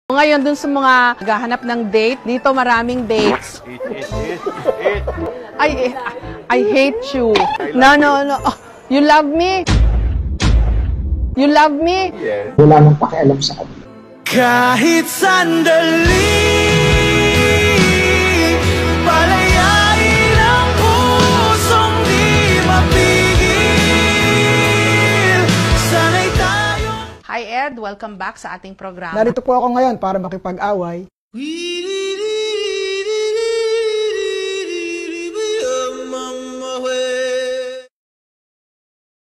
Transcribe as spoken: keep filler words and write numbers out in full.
Ngayon dun sa mga naghahanap ng date, dito maraming dates. I, I hate you. No, no, no. Oh, you love me? You love me? Wala nang pakialam sa akin. Kahit sandali, palayain ang pusong di mapigil. Sanay tayo. Hi Ed, welcome back sa ating programa. Narito po ako ngayon para makipag-away. We